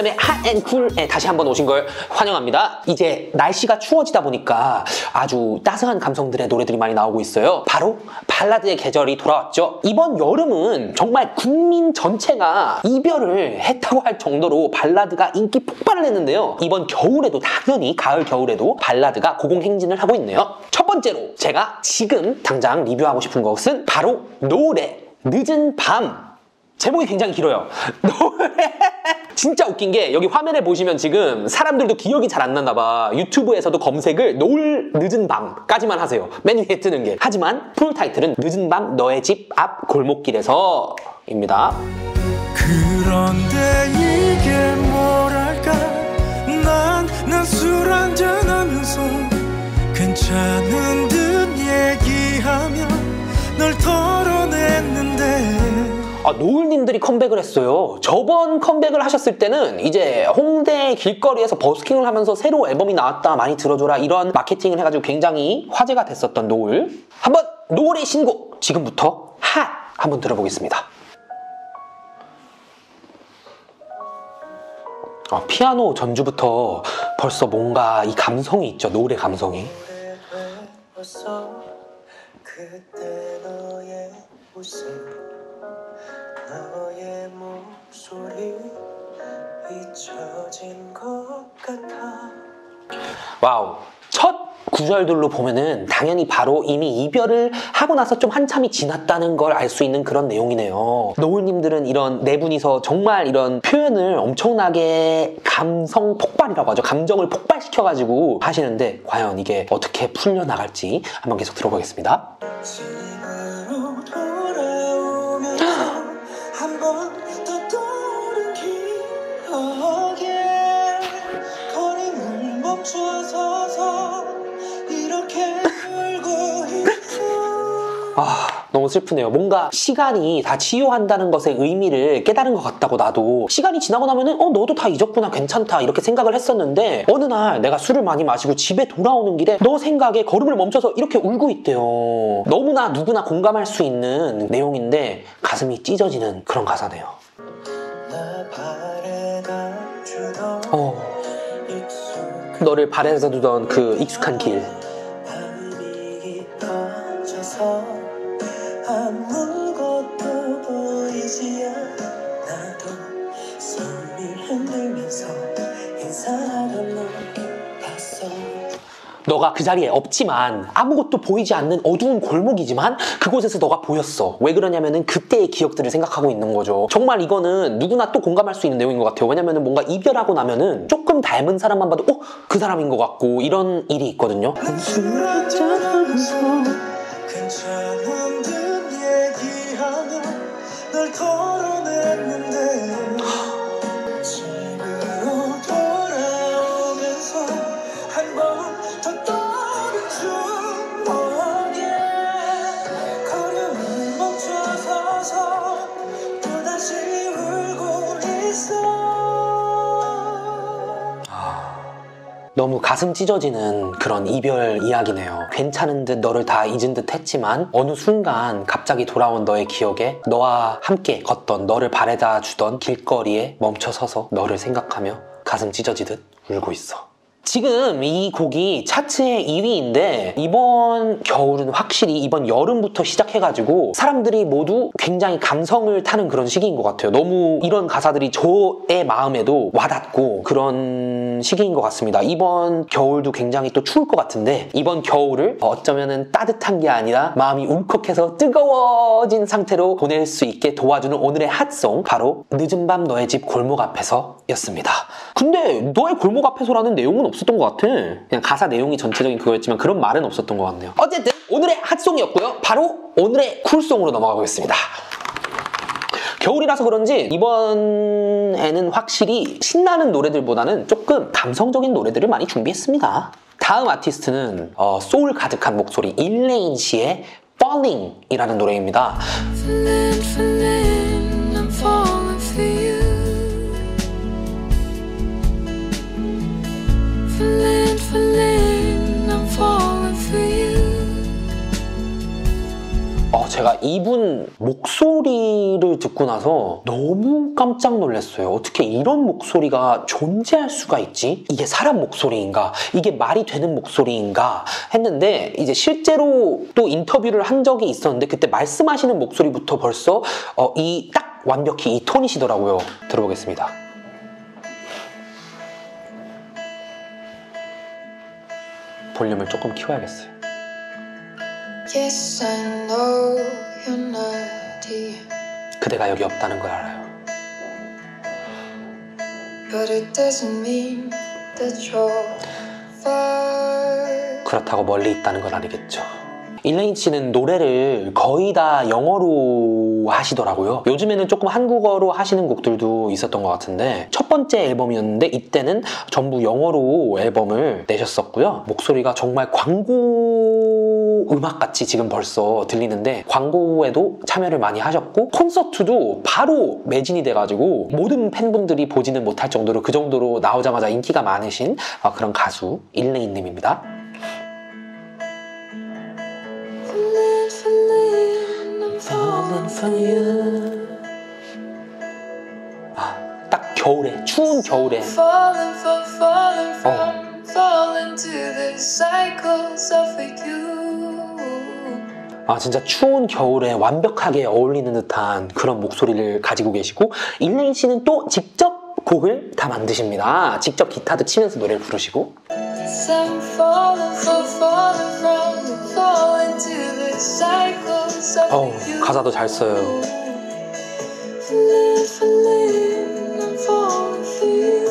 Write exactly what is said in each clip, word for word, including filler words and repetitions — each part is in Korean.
박찬엽의 핫앤쿨에 다시 한번 오신 걸 환영합니다. 이제 날씨가 추워지다 보니까 아주 따스한 감성들의 노래들이 많이 나오고 있어요. 바로 발라드의 계절이 돌아왔죠. 이번 여름은 정말 국민 전체가 이별을 했다고 할 정도로 발라드가 인기 폭발을 했는데요. 이번 겨울에도 당연히 가을 겨울에도 발라드가 고공행진을 하고 있네요. 첫 번째로 제가 지금 당장 리뷰하고 싶은 것은 바로 노래 늦은 밤. 제목이 굉장히 길어요. 노래 진짜 웃긴 게 여기 화면에 보시면 지금 사람들도 기억이 잘 안 나나 봐. 유튜브에서도 검색을 노을 늦은 밤까지만 하세요. 맨 위에 뜨는 게. 하지만 풀 타이틀은 늦은 밤 너의 집 앞 골목길에서 입니다. 그런데 이게 뭐랄까 난 난 술 한잔하면서 괜찮은 듯 얘기하며 널 털어냈는데. 아, 노을님들이 컴백을 했어요. 저번 컴백을 하셨을 때는 이제 홍대 길거리에서 버스킹을 하면서 새로 앨범이 나왔다 많이 들어줘라 이런 마케팅을 해가지고 굉장히 화제가 됐었던 노을. 한번 노을의 신곡 지금부터 핫 한번 들어보겠습니다. 아, 피아노 전주부터 벌써 뭔가 이 감성이 있죠. 노을의 감성이. 그때 너의 웃음 너의 목소리 잊혀진 것 같아. 와우. 첫 구절들로 보면은 당연히 바로 이미 이별을 하고 나서 좀 한참이 지났다는 걸 알 수 있는 그런 내용이네요. 노을님들은 이런 네 분이서 정말 이런 표현을 엄청나게 감성 폭발이라고 하죠. 감정을 폭발시켜가지고 하시는데 과연 이게 어떻게 풀려나갈지 한번 계속 들어보겠습니다. 집으로 돌아오면서 한 번 더 떠오른 기억에 걸음을 멈춰서서 이렇게 울고 있어. 아, 너무 슬프네요. 뭔가 시간이 다 치유한다는 것의 의미를 깨달은 것 같다고. 나도 시간이 지나고 나면은 어 너도 다 잊었구나 괜찮다 이렇게 생각을 했었는데 어느 날 내가 술을 많이 마시고 집에 돌아오는 길에 너 생각에 걸음을 멈춰서 이렇게 울고 있대요. 너무나 누구나 공감할 수 있는 내용인데 가슴이 찢어지는 그런 가사네요. 어, 너를 바래다 두던 그 익숙한 길. 아무것도 보이지 않아도 손을 흔들면서 인사하던 널 봤어. 너가 그 자리에 없지만 아무것도 보이지 않는 어두운 골목이지만 그곳에서 너가 보였어. 왜 그러냐면은 그때의 기억들을 생각하고 있는 거죠. 정말 이거는 누구나 또 공감할 수 있는 내용인 것 같아요. 왜냐면은 뭔가 이별하고 나면은 조금 닮은 사람만 봐도 어? 그 사람인 것 같고 이런 일이 있거든요. 괜찮은 듯 얘기하며 널 털어냈는데 집으로 돌아오면서 한 번 더 떠오른 추억에 걸음을 멈춰서서 또다시 울고 있어. 너무 가슴 찢어지는 그런 이별 이야기네요. 괜찮은 듯 너를 다 잊은 듯 했지만 어느 순간 갑자기 돌아온 너의 기억에 너와 함께 걷던 너를 바래다 주던 길거리에 멈춰서서 너를 생각하며 가슴 찢어지듯 울고 있어. 지금 이 곡이 차트의 이 위인데 이번 겨울은 확실히 이번 여름부터 시작해가지고 사람들이 모두 굉장히 감성을 타는 그런 시기인 것 같아요. 너무 이런 가사들이 저의 마음에도 와닿고 그런 시기인 것 같습니다. 이번 겨울도 굉장히 또 추울 것 같은데 이번 겨울을 어쩌면은 따뜻한 게 아니라 마음이 울컥해서 뜨거워진 상태로 보낼 수 있게 도와주는 오늘의 핫송 바로 늦은 밤 너의 집 골목 앞에서 였습니다. 근데 너의 골목 앞에서라는 내용은 없었던 것 같아. 그냥 가사 내용이 전체적인 그거였지만 그런 말은 없었던 것 같네요. 어쨌든 오늘의 핫송이었고요. 바로 오늘의 쿨송으로 넘어가 보겠습니다. 겨울이라서 그런지 이번에는 확실히 신나는 노래들보다는 조금 감성적인 노래들을 많이 준비했습니다. 다음 아티스트는 어, 소울 가득한 목소리 일레인 씨의 Falling 이라는 노래입니다. Falling, falling, I'm falling for you. Falling, falling, I'm falling for you. 어, 제가 이분 목소리를 듣고 나서 너무 깜짝 놀랐어요. 어떻게 이런 목소리가 존재할 수가 있지? 이게 사람 목소리인가? 이게 말이 되는 목소리인가? 했는데 이제 실제로 또 인터뷰를 한 적이 있었는데 그때 말씀하시는 목소리부터 벌써 어, 이 딱 완벽히 이 톤이시더라고요. 들어보겠습니다. 볼륨을 조금 키워야겠어요. Yes, I know you're not here, 그대가 여기 없다는 걸 알아요. but it doesn't mean that you're far. 그렇다고 멀리 있다는 건 아니겠죠. 일레인 씨는 노래를 거의 다 영어로 하시더라고요. 요즘에는 조금 한국어로 하시는 곡들도 있었던 것 같은데 첫 번째 앨범이었는데 이때는 전부 영어로 앨범을 내셨었고요. 목소리가 정말 광고 음악같이 지금 벌써 들리는데 광고에도 참여를 많이 하셨고 콘서트도 바로 매진이 돼가지고 모든 팬분들이 보지는 못할 정도로 그 정도로 나오자마자 인기가 많으신 그런 가수 일레인님입니다. Falling for you. 아, 딱 겨울에, 추운 겨울에. Falling for, falling from, falling to the cycles of you. 아, 진짜 추운 겨울에 완벽하게 어울리는 듯한 그런 목소리를 가지고 계시고 일레인 씨는 또 직접 곡을 다 만드십니다. 직접 기타도 치면서 노래를 부르시고. I'm falling for, falling from, falling to the cycles of 어우, you. 가사도 잘 써요. Falling, falling, I'm falling for you.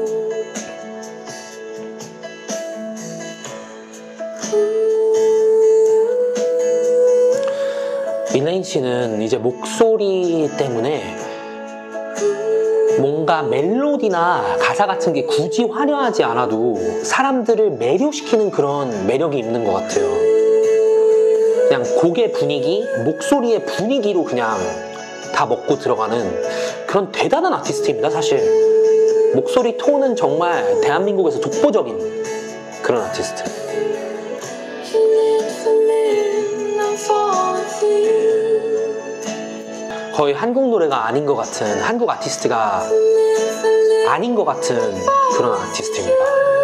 일레인 씨는 이제 목소리 때문에 뭔가 멜로디나 가사 같은 게 굳이 화려하지 않아도 사람들을 매료시키는 그런 매력이 있는 것 같아요. 그냥 곡의 분위기, 목소리의 분위기로 그냥 다 먹고 들어가는 그런 대단한 아티스트입니다, 사실. 목소리 톤은 정말 대한민국에서 독보적인 그런 아티스트. Falling, falling, I'm falling for you. 거의 한국 노래가 아닌 것 같은, 한국 아티스트가 아닌 것 같은 그런 아티스트입니다.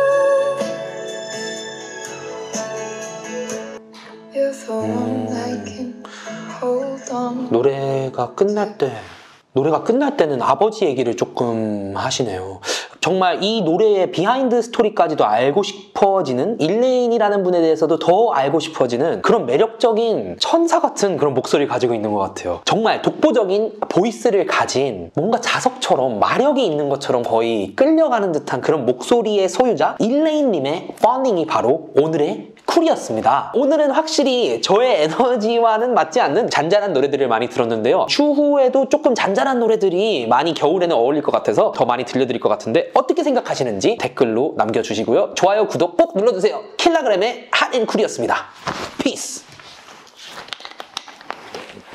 You're the one I can hold on. 노래가 끝날 때 노래가 끝날 때는 아버지 얘기를 조금 하시네요. 정말 이 노래의 비하인드 스토리까지도 알고 싶어지는 일레인이라는 분에 대해서도 더 알고 싶어지는 그런 매력적인 천사 같은 그런 목소리를 가지고 있는 것 같아요. 정말 독보적인 보이스를 가진 뭔가 자석처럼 마력이 있는 것처럼 거의 끌려가는 듯한 그런 목소리의 소유자 일레인님의 Falling이 바로 오늘의 쿨이었습니다. 오늘은 확실히 저의 에너지와는 맞지 않는 잔잔한 노래들을 많이 들었는데요. 추후에도 조금 잔잔한 노래들이 많이 겨울에는 어울릴 것 같아서 더 많이 들려드릴 것 같은데 어떻게 생각하시는지 댓글로 남겨주시고요. 좋아요, 구독 꼭 눌러주세요. 킬라그램의 핫앤쿨이었습니다. 피스!